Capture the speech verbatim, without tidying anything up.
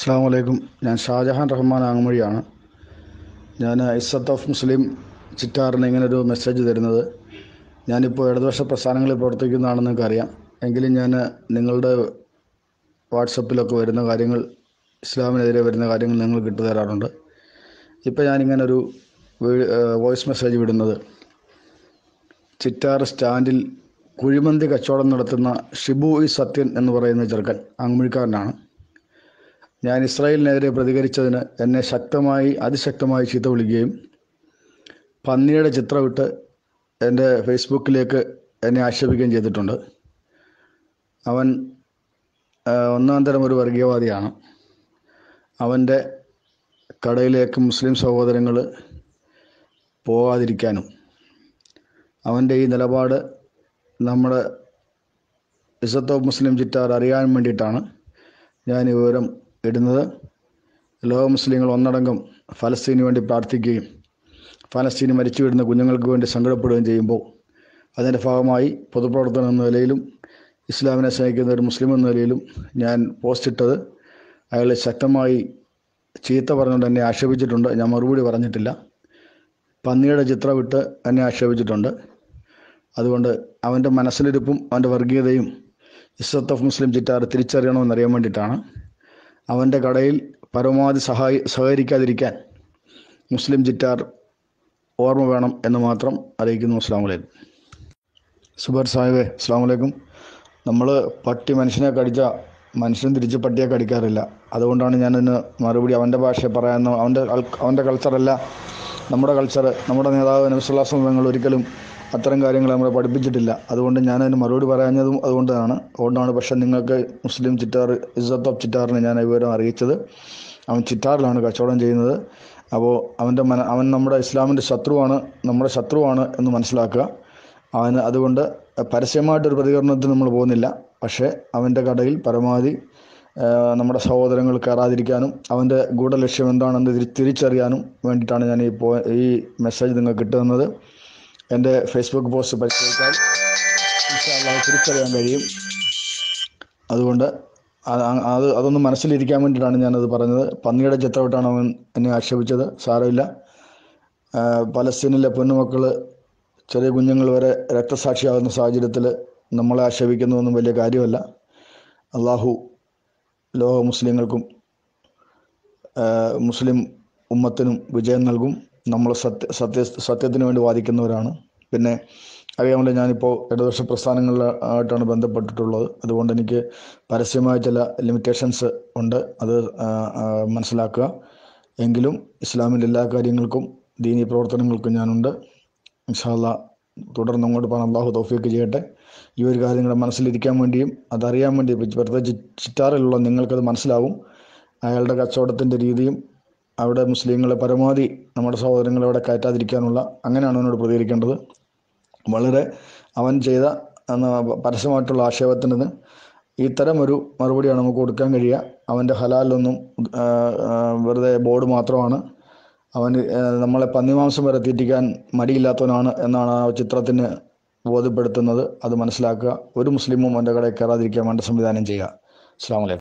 അസ്സാം വലൈക്കും. ഞാൻ ഷാജഹാൻ റഹ്മാൻ ആങ്ങമൊഴിയാണ്. ഞാൻ ഇസ്സത്ത് ഓഫ് മുസ്ലിം ചിറ്റാറിന് ഇങ്ങനൊരു മെസ്സേജ് തരുന്നത്, ഞാനിപ്പോൾ ഇടതുപക്ഷ പ്രസ്ഥാനങ്ങളിൽ പ്രവർത്തിക്കുന്നതാണെന്ന് നിങ്ങൾക്കറിയാം. എങ്കിലും ഞാൻ നിങ്ങളുടെ വാട്സപ്പിലൊക്കെ വരുന്ന കാര്യങ്ങൾ, ഇസ്ലാമിനെതിരെ വരുന്ന കാര്യങ്ങൾ നിങ്ങൾ കിട്ടു തരാറുണ്ട്. ഇപ്പോൾ ഞാനിങ്ങനൊരു വോയിസ് മെസ്സേജ് വിടുന്നത്, ചിറ്റാർ സ്റ്റാൻഡിൽ കുഴിമന്തി കച്ചവടം നടത്തുന്ന ഷിബു ഇ സത്യൻ എന്ന് പറയുന്ന ചെറുക്കൻ ആങ്ങമൊഴിക്കാരനാണ്. ഞാൻ ഇസ്രായേലിനെതിരെ പ്രതികരിച്ചതിന് എന്നെ ശക്തമായി അതിശക്തമായി ചീത്ത വിളിക്കുകയും പന്നിയുടെ ചിത്രമിട്ട് എൻ്റെ ഫേസ്ബുക്കിലേക്ക് എന്നെ ആക്ഷേപിക്കുകയും ചെയ്തിട്ടുണ്ട്. അവൻ ഒന്നാം തരം ഒരു വർഗീയവാദിയാണ്. അവൻ്റെ കടയിലേക്ക് മുസ്ലിം സഹോദരങ്ങൾ പോകാതിരിക്കാനും അവൻ്റെ ഈ നിലപാട് നമ്മുടെ ഇസ്സത്ത് ഓഫ് മുസ്ലിം ചിറ്റാർ അറിയാൻ വേണ്ടിയിട്ടാണ് ഞാൻ ഈ വിവരം ഇടുന്നത്. ലോക മുസ്ലിങ്ങൾ ഒന്നടങ്കം ഫലസ്തീന് വേണ്ടി പ്രാർത്ഥിക്കുകയും ഫലസ്തീന് മരിച്ചു വീഴുന്ന കുഞ്ഞുങ്ങൾക്ക് വേണ്ടി സങ്കടപ്പെടുകയും ചെയ്യുമ്പോൾ അതിൻ്റെ ഭാഗമായി പൊതുപ്രവർത്തനം എന്ന നിലയിലും ഇസ്ലാമിനെ സ്നേഹിക്കുന്ന ഒരു മുസ്ലിം എന്ന നിലയിലും ഞാൻ പോസ്റ്റിട്ടത് അയാളെ ശക്തമായി ചീത്ത പറഞ്ഞുകൊണ്ട് എന്നെ ആക്ഷേപിച്ചിട്ടുണ്ട്. ഞാൻ മറുപടി പറഞ്ഞിട്ടില്ല. പന്നിയുടെ ചിത്രമിട്ട് എന്നെ ആക്ഷേപിച്ചിട്ടുണ്ട്. അതുകൊണ്ട് അവൻ്റെ മനസ്സിലിരിപ്പും അവൻ്റെ വർഗീയതയും ഇസ്സത്ത് ഓഫ് മുസ്ലിം ചിറ്റാർ തിരിച്ചറിയണമെന്നറിയാൻ വേണ്ടിയിട്ടാണ്. അവൻ്റെ കടയിൽ പരമാവധി സഹായി സഹകരിക്കാതിരിക്കാൻ മുസ്ലിം ചിറ്റാർ ഓർമ്മ വേണം എന്ന് മാത്രം അറിയിക്കുന്നു. അസ്സാം വലൈക്കും. സുബർ സാഹിബേ, അസ്സാം വലൈക്കും. നമ്മൾ പട്ടി മനുഷ്യനെ കടിച്ച മനുഷ്യൻ തിരിച്ച് പട്ടിയെ കടിക്കാറില്ല. അതുകൊണ്ടാണ് ഞാനതിന് മറുപടി അവൻ്റെ ഭാഷയെ പറയാമെന്ന്. അവൻ്റെ അവൻ്റെ കൾച്ചറല്ല നമ്മുടെ കൾച്ചർ. നമ്മുടെ നേതാവ് നബി സല്ലല്ലാഹു അലൈഹി വസല്ലം ഒരിക്കലും അത്തരം കാര്യങ്ങൾ നമ്മളെ പഠിപ്പിച്ചിട്ടില്ല. അതുകൊണ്ട് ഞാനതിന് മറുപടി പറയാഞ്ഞതും അതുകൊണ്ടാണ് അതുകൊണ്ടാണ് പക്ഷേ നിങ്ങൾക്ക് മുസ്ലിം ചിറ്റാർ ഇസ്സത്ത് ഓഫ് ചിറ്റാറിന് ഞാൻ വിവരം അറിയിച്ചത്. അവൻ ചിറ്റാറിലാണ് കച്ചവടം ചെയ്യുന്നത്. അപ്പോൾ അവൻ്റെ മന അവൻ നമ്മുടെ ഇസ്ലാമിൻ്റെ ശത്രുവാണ്, നമ്മുടെ ശത്രുവാണ് എന്ന് മനസ്സിലാക്കുക. അവന് അതുകൊണ്ട് പരസ്യമായിട്ടൊരു പ്രതികരണത്തിന് നമ്മൾ പോകുന്നില്ല. പക്ഷേ അവൻ്റെ കടയിൽ പരമാവധി നമ്മുടെ സഹോദരങ്ങൾ കയറാതിരിക്കാനും അവൻ്റെ ഗൂഢലക്ഷ്യം എന്താണെന്ന് തിരി തിരിച്ചറിയാനും വേണ്ടിയിട്ടാണ് ഞാൻ ഈ പോ ഈ മെസ്സേജ് നിങ്ങൾക്ക് കിട്ടുന്നത്. എൻ്റെ ഫേസ്ബുക്ക് പോസ്റ്റ് പരിശോധിച്ചാൽ ഇൻഷാ അല്ലാഹ് തിരിച്ചറിയാൻ കഴിയും. അതുകൊണ്ട് അത് അതൊന്ന് മനസ്സിലിരിക്കാൻ വേണ്ടിയിട്ടാണ് ഞാനത് പറഞ്ഞത്. പന്നിയുടെ ചിത്രമിട്ടാണ് അവൻ എന്നെ ആക്ഷേപിച്ചത്. സാരമില്ല. പലസ്തീനിലെ പൊന്നുമക്കൾ, ചെറിയ കുഞ്ഞുങ്ങൾ വരെ രക്തസാക്ഷിയാകുന്ന സാഹചര്യത്തിൽ നമ്മളെ ആക്ഷേപിക്കുന്നതൊന്നും വലിയ കാര്യമല്ല. അള്ളാഹു ലോക മുസ്ലിങ്ങൾക്കും മുസ്ലിം ഉമ്മത്തിനും വിജയം നൽകും. നമ്മൾ സത്യ സത്യ സത്യത്തിന് വേണ്ടി വാദിക്കുന്നവരാണ്. പിന്നെ അറിയാമല്ലോ, ഞാനിപ്പോൾ ഇടതുപക്ഷ പ്രസ്ഥാനങ്ങളിലായിട്ടാണ് ബന്ധപ്പെട്ടിട്ടുള്ളത്. അതുകൊണ്ട് എനിക്ക് പരസ്യമായ ചില ലിമിറ്റേഷൻസ് ഉണ്ട്. അത് മനസ്സിലാക്കുക. എങ്കിലും ഇസ്ലാമിൻ്റെ എല്ലാ കാര്യങ്ങൾക്കും ദീനീ പ്രവർത്തനങ്ങൾക്കും ഞാനുണ്ട്. ഇൻഷാ അല്ലാഹ് തുടർന്ന് അങ്ങോട്ട് പോകാൻ അള്ളാഹു തൗഫീക്ക് ചെയ്യട്ടെ. ഈ ഒരു കാര്യങ്ങൾ മനസ്സിലിരിക്കാൻ വേണ്ടിയും അതറിയാൻ വേണ്ടി പ്രത്യേകിച്ച് ചിറ്റാറിലുള്ള നിങ്ങൾക്കത് മനസ്സിലാവും. അയാളുടെ കച്ചവടത്തിൻ്റെ രീതിയും അവിടെ മുസ്ലിങ്ങളെ പരമാവധി നമ്മുടെ സഹോദരങ്ങളെ അവിടെ കയറ്റാതിരിക്കാനുള്ള, അങ്ങനെയാണ് അവനോട് പ്രതികരിക്കേണ്ടത്. വളരെ അവൻ ചെയ്ത പരസ്യമായിട്ടുള്ള ആക്ഷേപത്തിന് ഇത്തരം ഒരു മറുപടിയാണ് നമുക്ക് കൊടുക്കാൻ കഴിയുക. അവൻ്റെ ഹലാലൊന്നും വെറുതെ ബോർഡ് മാത്രമാണ്. അവൻ നമ്മളെ പന്നിമാംസം വരെ തീറ്റിക്കാൻ മടിയില്ലാത്തവനാണ് എന്നാണ് ആ ചിത്രത്തിന് ബോധ്യപ്പെടുത്തുന്നത്. അത് മനസ്സിലാക്കുക. ഒരു മുസ്ലിമും അവൻ്റെ കടയിൽ കയറാതിരിക്കാൻ വേണ്ട സംവിധാനം ചെയ്യുക. അസ്സലാമു അലൈക്കും.